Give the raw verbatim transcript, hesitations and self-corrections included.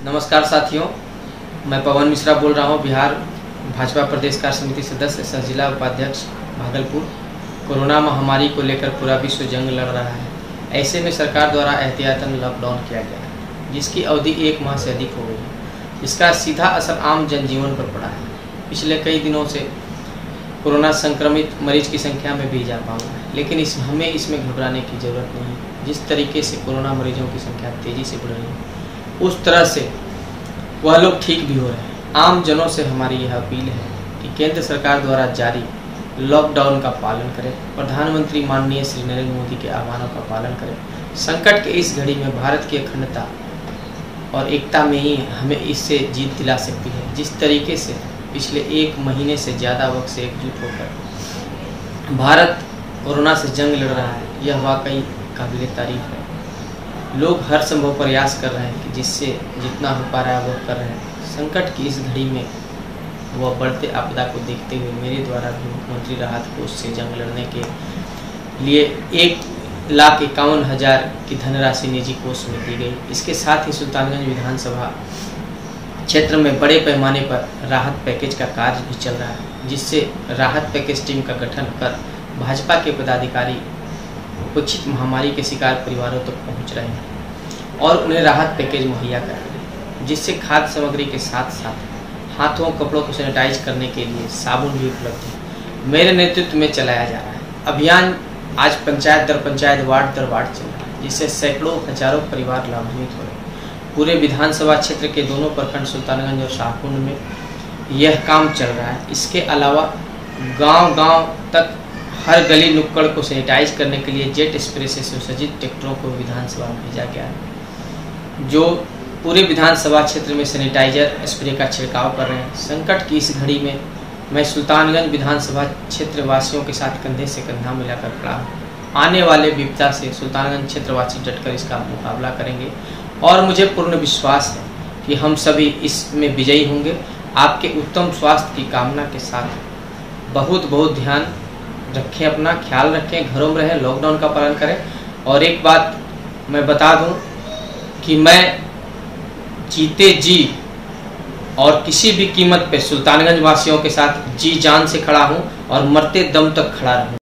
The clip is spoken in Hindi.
नमस्कार साथियों, मैं पवन मिश्रा बोल रहा हूँ, बिहार भाजपा प्रदेश कार्य समिति सदस्य, सह जिला उपाध्यक्ष भागलपुर। कोरोना महामारी को लेकर पूरा विश्व जंग लड़ रहा है। ऐसे में सरकार द्वारा एहतियातन लॉकडाउन किया गया है, जिसकी अवधि एक माह से अधिक हो गई है। इसका सीधा असर आम जनजीवन पर पड़ा है। पिछले कई दिनों से कोरोना संक्रमित मरीज की संख्या में भी इजाफा हुआ है, लेकिन इस हमें इसमें घबराने की ज़रूरत नहीं है। जिस तरीके से कोरोना मरीजों की संख्या तेज़ी से बढ़ रही है, उस तरह से वह लोग ठीक भी हो रहे हैं। आम जनों से हमारी यह अपील है कि केंद्र सरकार द्वारा जारी लॉकडाउन का पालन करें, प्रधानमंत्री माननीय श्री नरेंद्र मोदी के आह्वानों का पालन करें। संकट के इस घड़ी में भारत की अखंडता और एकता में ही हमें इससे जीत दिला सकती है। जिस तरीके से पिछले एक महीने से ज़्यादा वक्त से एकजुट होकर भारत कोरोना से जंग लड़ रहा है, यह वाकई काबिल तारीफ है। लोग हर संभव प्रयास कर रहे हैं कि जिससे जितना हो पा रहा है वह कर रहे हैं। संकट की इस घड़ी में वह बढ़ते आपदा को देखते हुए मेरे द्वारा भी मुख्यमंत्री राहत कोष से जंग लड़ने के लिए एक लाख इक्यावन हज़ार की धनराशि निजी कोष में दी गई। इसके साथ ही सुल्तानगंज विधानसभा क्षेत्र में बड़े पैमाने पर राहत पैकेज का कार्य भी चल रहा है, जिससे राहत पैकेज टीम का गठन कर भाजपा के पदाधिकारी उपेक्षित महामारी के शिकार परिवारों तक तो पहुंच रहे हैं और उन्हें राहत पैकेज मुहैया कर रहे हैं, जिससे खाद्य सामग्री के साथ साथ हाथों कपड़ों को सैनिटाइज करने के लिए साबुन भी उपलब्ध है। मेरे नेतृत्व में चलाया जा रहा है अभियान। आज पंचायत दर पंचायत, वार्ड दर वार्ड चल रहा है, जिससे सैकड़ों हजारों परिवार लाभान्वित हो रहे हैं। पूरे विधानसभा क्षेत्र के दोनों प्रखंड सुल्तानगंज और शाहकुंड में यह काम चल रहा है। इसके अलावा गांव-गांव तक हर गली नुक्कड़ को सैनिटाइज करने के लिए जेट स्प्रे से सुसज्जित ट्रैक्टरों को विधानसभा में भेजा गया है, जो पूरे विधानसभा क्षेत्र में सैनिटाइजर स्प्रे का छिड़काव कर रहे हैं। संकट की इस घड़ी में मैं सुल्तानगंज विधानसभा क्षेत्र वासियों के साथ कंधे से कंधा मिलाकर खड़ा हूँ। आने वाले विपदा से सुल्तानगंज क्षेत्रवासी डटकर इसका मुकाबला करेंगे और मुझे पूर्ण विश्वास है कि हम सभी इसमें विजयी होंगे। आपके उत्तम स्वास्थ्य की कामना के साथ बहुत बहुत ध्यान रखें, अपना ख्याल रखें, घरों में रहें, लॉकडाउन का पालन करें। और एक बात मैं बता दूं कि मैं जीते जी और किसी भी कीमत पे सुल्तानगंज वासियों के साथ जी जान से खड़ा हूं और मरते दम तक खड़ा रहूं।